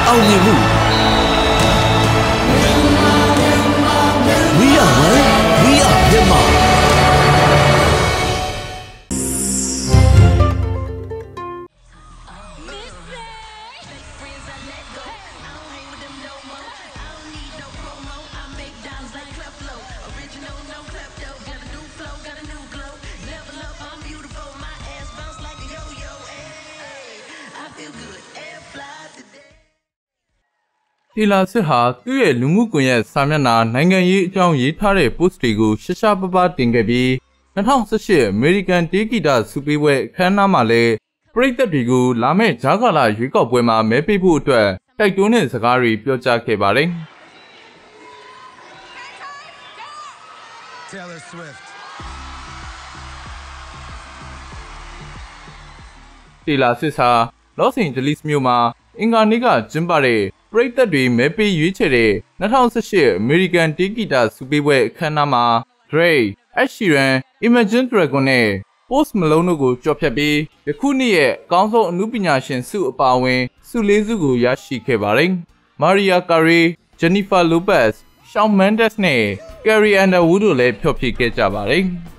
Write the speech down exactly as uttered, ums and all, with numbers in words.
အောင်မြင်မှု We are one we are Myanmar တီလာစစ်ဟာသူ့ရဲ့လူမှုကွန်ရက်စာမျက်နှာနိုင်ငံရေးအကြောင်းရေးထားတဲ့ post တွေကိုရှာရှာပပတင်ခဲ့ပြီး၂၀၁၈ American တေးဂီတဆုပေးပွဲအခမ်းအနားမှာလည်းပရိသတ်တွေကိုလာမယ့်ဂျာကာလာရွေးကောက်ပွဲမှာမဲပေးဖို့အတွက်တိုက်တွန်းတဲ့စကားတွေပြောကြားခဲ့ပါတယ်။ Taylor Swift တီလာစစ်ဟာလော့စ်အိန်ဂျလိစ်မြို့မှာအင်္ဂါနေ့ကကျင်းပတဲ့ပရိသတ်တွေမဲပေးရွေးချယ်တဲ့၂၀၁၈ American တေးဂီတဆုပေးပွဲအခမ်းအနားမှာ Drake, Ed Sheeran, Imagine Dragon နဲ့ Post Malone တို့ကိုကြော်ဖြတ်ပြီးယခုနှစ်ရဲ့အကောင်းဆုံးအနုပညာရှင်ဆုအပါအဝင်ဆုလေးဆုကိုရရှိခဲ့ပါတယ်။ Mariah Carey, Jennifer Lopez, Shawn Mendes နဲ့ Carrie Underwood တို့လည်းဖျော်ဖြေခဲ့ကြပါတယ်။